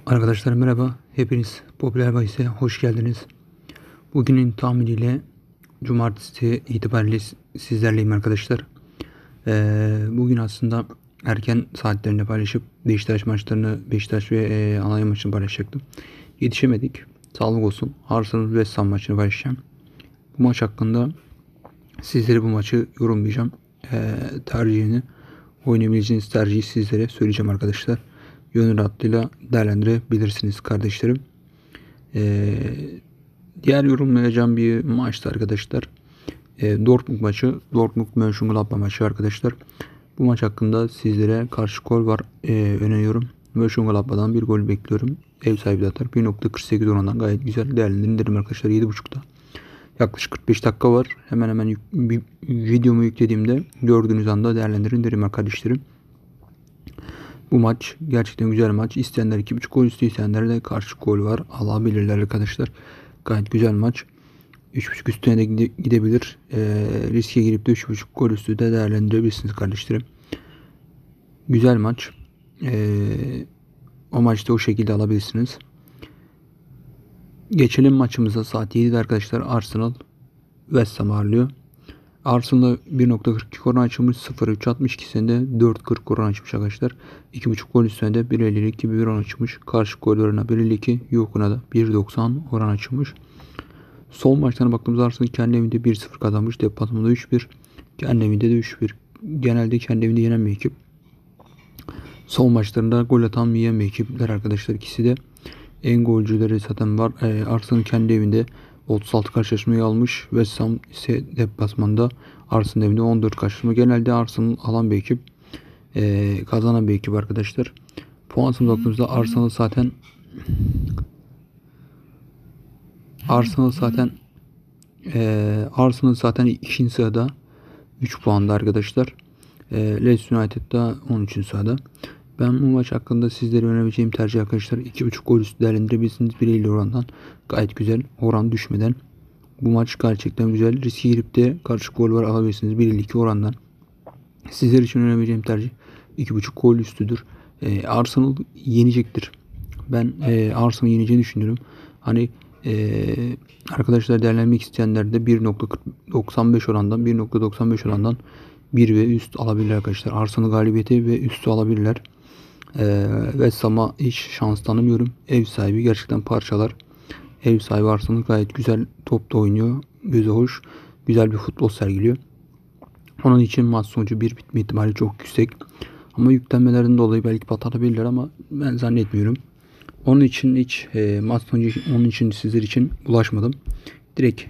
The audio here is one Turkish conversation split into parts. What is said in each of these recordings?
Arkadaşlar merhaba. Hepiniz Popüler Bahis'e hoş geldiniz. Bugünün tahminiyle cumartesi itibariyle sizlerleyim arkadaşlar. Bugün aslında erken saatlerinde paylaşıp Beşiktaş maçlarını, Beşiktaş ve Alanya maçını paylaşacaktım. Yetişemedik. Sağlık olsun. Arsenal ve West Ham maçını paylaşacağım. Bu maç hakkında sizlere bu maçı yorumlayacağım. Tercihini, oynayabileceğiniz tercihi sizlere söyleyeceğim arkadaşlar. Gönül rahatlığıyla değerlendirebilirsiniz kardeşlerim. Diğer yorumlayacağım bir maçtı arkadaşlar. Dortmund maçı. Dortmund Mönchengladbach maçı arkadaşlar. Bu maç hakkında sizlere karşı gol var öneriyorum. Mönchengladbach'dan bir gol bekliyorum. Ev sahibi de atar. 1.48 oranından gayet güzel değerlendirin arkadaşlar. 7.5'ta. Yaklaşık 45 dakika var. Hemen hemen bir videomu yüklediğimde gördüğünüz anda değerlendirin derim kardeşlerim. Bu maç gerçekten güzel maç. İsteyenler 2.5 gol üstü, isteyenler de karşı gol var alabilirler arkadaşlar. Gayet güzel maç. 3.5 üstüne de gidebilir. Riske girip de 3.5 gol üstü de değerlendirebilirsiniz kardeşlerim. Güzel maç. O maçta o şekilde alabilirsiniz. Geçelim maçımıza. Saat 7'de arkadaşlar Arsenal West Ham ağırlıyor. Arsenal'da 1.42 oran açılmış. 0.362'sinde 4.40 oran açmış arkadaşlar. 2.5 gol üstüne de 1.52 bir oran açılmış. Karşı gol oranına 1.52, yokuna da 1.90 oran açılmış. Son maçlarına baktığımızda Arsenal kendi evinde 1-0 kazanmış. Deplasmanda 3-1. Kendi evinde de 3-1. Genelde kendi evinde yenen bir ekip. Son maçlarında gol atan yiyen bir ekipler arkadaşlar. İkisi de en golcüleri zaten var. Arsenal kendi evinde 36 karşılaşmayı almış. West Ham ise deplasmanda Arsenal evinde 14 karşılaşma. Genelde Arsenal alan bir ekip. Kazanan bir ekip arkadaşlar. Puan sınıfı baktığımızda Arsenal zaten ikinci sırada 3 puanda arkadaşlar. Leeds United da 13. sırada. Ben bu maç hakkında sizlere önereceğim tercih arkadaşlar 2.5 gol üstü değerlendirebilirsiniz 1.50 orandan. Gayet güzel, oran düşmeden. Bu maç gerçekten güzel. Riske girip de karşı gol var alabilirsiniz 1.52 orandan. Sizler için önereceğim tercih 2.5 gol üstüdür. Arsenal yenecektir. Ben Arsenal yeneceğini düşünüyorum. Hani arkadaşlar değerlendirmek isteyenler de 1.95 orandan 1 ve üst alabilirler arkadaşlar. Arsenal galibiyeti ve üstü alabilirler. West Ham'a hiç şans tanımıyorum. Ev sahibi gerçekten parçalar. Ev sahibi Arsenal gayet güzel top da oynuyor. Göze hoş. Güzel bir futbol sergiliyor. Onun için maç sonucu 1 bitme ihtimali çok yüksek. Ama yüklenmelerden dolayı belki batabilirler ama ben zannetmiyorum. Onun için hiç maç sonucu onun için sizler için bulaşmadım. Direkt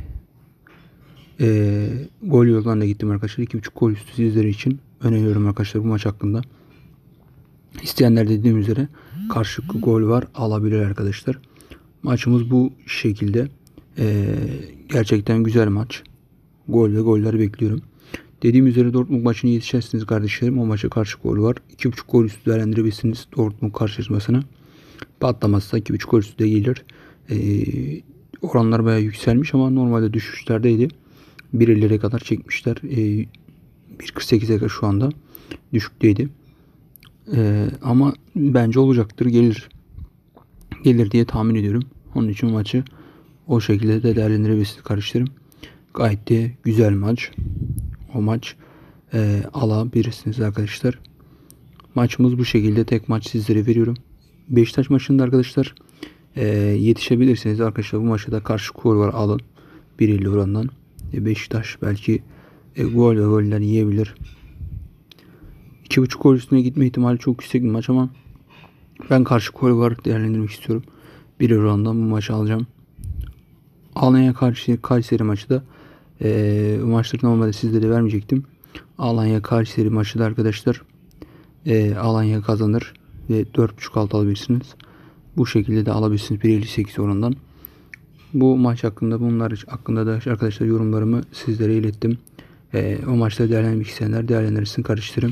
gol yollarına gittim arkadaşlar. 2.5 gol üstü sizler için öneriyorum arkadaşlar bu maç hakkında. İsteyenler dediğim üzere karşılıklı gol var alabilir arkadaşlar. Maçımız bu şekilde. Gerçekten güzel maç. Gol ve goller bekliyorum. Dediğim üzere Dortmund maçına yetişersiniz kardeşlerim. O maça karşı gol var. 2.5 gol üstü değerlendirebilirsiniz Dortmund karşılaşmasına. Patlamazsa 2.5 gol üstü de gelir. Oranlar bayağı yükselmiş ama normalde düşüşlerdeydi. 1.50'lere kadar çekmişler. 1.48'e kadar şu anda düşükteydi. Ama bence olacaktır. Gelir diye tahmin ediyorum. Onun için maçı o şekilde de değerlendirebilirsiniz kardeşlerim. Gayet de güzel maç. O maç alabilirsiniz arkadaşlar. Maçımız bu şekilde. Tek maç sizlere veriyorum. Beşiktaş maçında arkadaşlar yetişebilirsiniz arkadaşlar. Bu maçta da karşı gol var alın. 1.50 orandan. Beşiktaş belki gol ve goller yiyebilir. 2.5 gol üstüne gitme ihtimali çok yüksek bir maç ama ben karşı gol var değerlendirmek istiyorum. 1 orandan bu maçı alacağım. Alanya karşı Kayseri maçı da bu maçları normalde sizlere vermeyecektim. Alanya Kayseri maçı da arkadaşlar Alanya kazanır ve 4.5 alt alabilirsiniz. Bu şekilde de alabilirsiniz 1.58 orandan. Bu maç hakkında bunlar hakkında da arkadaşlar yorumlarımı sizlere ilettim. O maçta değerlendirmek isteyenler değerlendirsin kardeşlerim.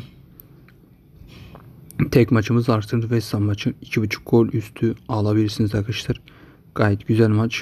Tek maçımız Arsenal West Ham maçı. 2.5 gol üstü alabilirsiniz arkadaşlar. Gayet güzel maç.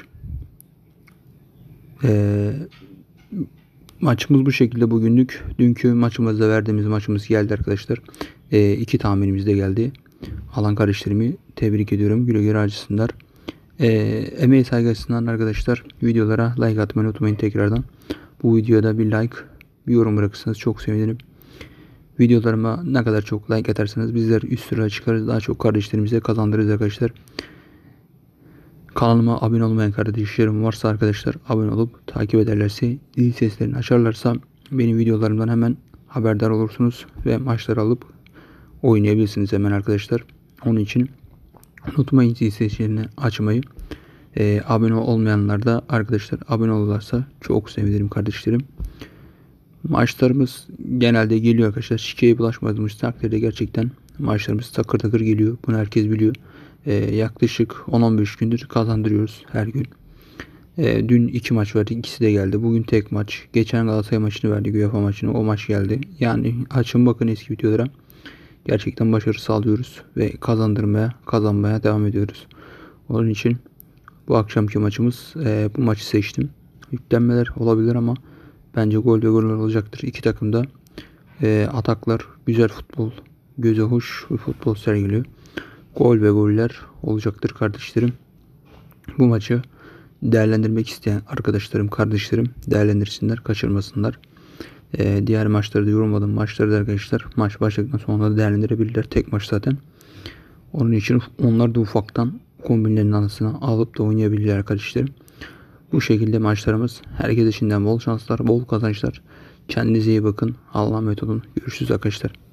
Maçımız bu şekilde bugünlük. Dünkü maçımızda verdiğimiz maçımız geldi arkadaşlar. 2 tahminimiz de geldi. alan kardeşlerimi tebrik ediyorum. Güle güle harcasınlar. Emeği saygı açısından arkadaşlar videolara like atmayı unutmayın tekrardan. Bu videoda bir like, bir yorum bırakırsanız çok sevinirim. Videolarıma ne kadar çok like atarsanız bizler üst sıra çıkarız. Daha çok kardeşlerimize kazandırırız arkadaşlar. Kanalıma abone olmayan kardeşlerim varsa arkadaşlar abone olup takip ederlerse, zil seslerini açarlarsa benim videolarımdan hemen haberdar olursunuz ve maçları alıp oynayabilirsiniz hemen arkadaşlar. Onun için unutmayın zil seslerini açmayı. Abone olmayanlar da arkadaşlar abone olurlarsa çok sevinirim kardeşlerim. Maçlarımız genelde geliyor arkadaşlar. Şikeye bulaşmadığımız takdirde gerçekten maçlarımız takır takır geliyor. Bunu herkes biliyor. Yaklaşık 10-15 gündür kazandırıyoruz her gün. Dün 2 maç verdik. İkisi de geldi. Bugün tek maç. Geçen Galatasaray maçını verdik. UEFA maçını. O maç geldi. Yani açın bakın eski videolara. Gerçekten başarı sağlıyoruz. Ve kazanmaya devam ediyoruz. Onun için bu akşamki maçımız, bu maçı seçtim. Yüklenmeler olabilir ama bence gol ve goller olacaktır. İki takım da ataklar, güzel futbol, göze hoş futbol sergiliyor. Gol ve goller olacaktır kardeşlerim. Bu maçı değerlendirmek isteyen arkadaşlarım, kardeşlerim değerlendirsinler, kaçırmasınlar. Diğer maçları da yorumladım. Maçları da arkadaşlar maç başladıktan sonra da değerlendirebilirler. Tek maç zaten. Onun için onlar da ufaktan kombinlerin anısını alıp da oynayabilirler arkadaşlarım. Bu şekilde maçlarımız. Herkese şimdiden bol şanslar, bol kazançlar. Kendinize iyi bakın. Allah'a emanet olun. Görüşürüz arkadaşlar.